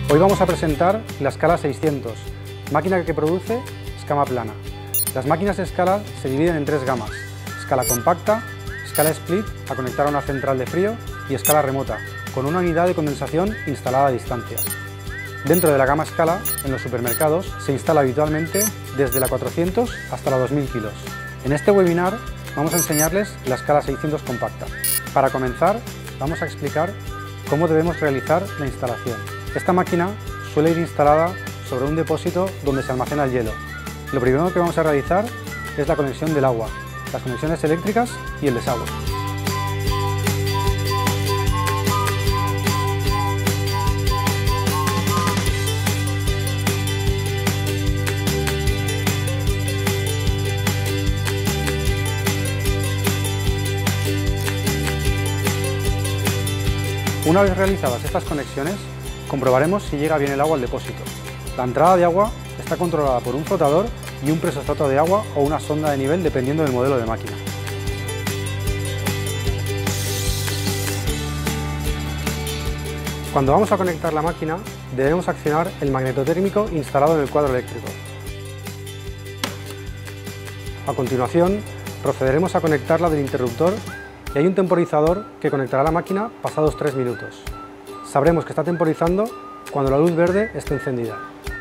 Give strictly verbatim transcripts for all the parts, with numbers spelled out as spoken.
Hoy vamos a presentar la escala seiscientos, máquina que produce escama plana. Las máquinas de escala se dividen en tres gamas: escala compacta, escala split a conectar a una central de frío y escala remota, con una unidad de condensación instalada a distancia. Dentro de la gama escala, en los supermercados, se instala habitualmente desde la cuatrocientos hasta la dos mil kilos. En este webinar vamos a enseñarles la escala seiscientos compacta. Para comenzar, vamos a explicar cómo debemos realizar la instalación. Esta máquina suele ir instalada sobre un depósito donde se almacena el hielo. Lo primero que vamos a realizar es la conexión del agua, las conexiones eléctricas y el desagüe. Una vez realizadas estas conexiones, comprobaremos si llega bien el agua al depósito. La entrada de agua está controlada por un flotador y un presostrato de agua o una sonda de nivel dependiendo del modelo de máquina. Cuando vamos a conectar la máquina, debemos accionar el magnetotérmico instalado en el cuadro eléctrico. A continuación, procederemos a conectarla del interruptor y hay un temporizador que conectará la máquina pasados tres minutos. Sabremos que está temporizando cuando la luz verde esté encendida.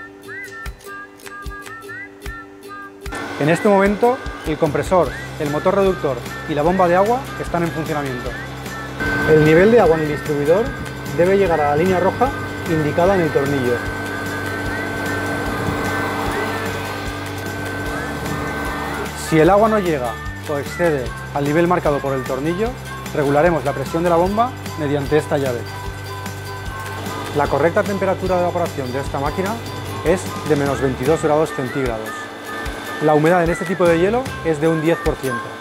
En este momento, el compresor, el motor reductor y la bomba de agua están en funcionamiento. El nivel de agua en el distribuidor debe llegar a la línea roja indicada en el tornillo. Si el agua no llega o excede al nivel marcado por el tornillo, regularemos la presión de la bomba mediante esta llave. La correcta temperatura de evaporación de esta máquina es de menos veintidós grados centígrados. La humedad en este tipo de hielo es de un diez por ciento.